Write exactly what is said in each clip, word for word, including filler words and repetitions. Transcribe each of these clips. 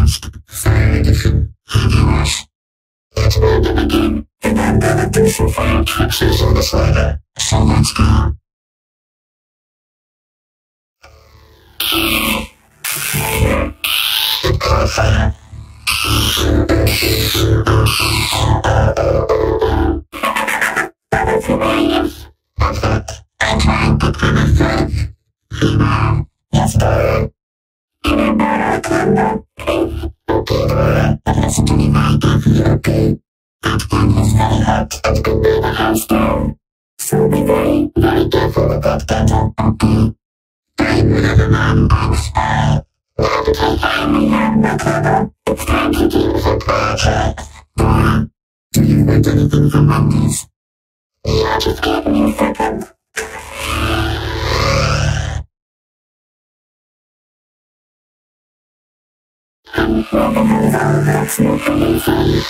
Just fire edition, heavy rush. Let's build it again, and I'm gonna do some fire tricks on the slider. So let's go. The car fire. That's what I is. What's that? I'm trying to put in myself. You know, yes, bro. And I'm not okay, no. Okay, bro. But listen to me, my baby, okay? That gun is very hot and could be in a house down. So be very, very careful about that, okay? I'm another man, boss. Uh, well, because I'm a young no it's time to do the project. Boy, do you want anything from Mondays? Yeah, just give me a second. I'm probably all that's not coming from.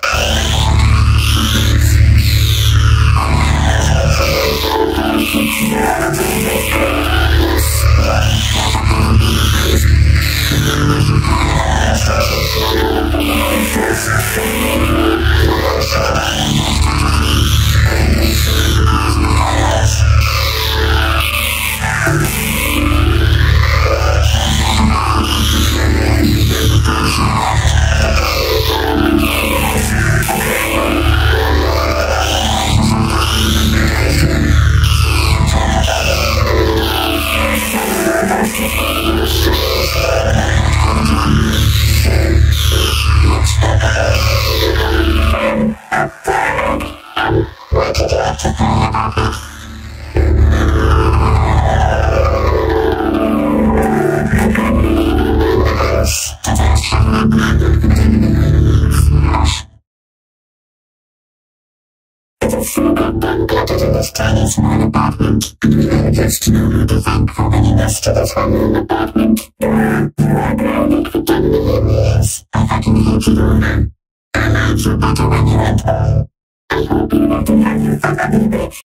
This tiny small apartment, and we are just nowhere to thank for bringing us to this whole apartment. Dora, you are grounded for ten million years. I fucking hate you, Dora. I liked you better when you went home. I hope you don't know you fuck me, bitch.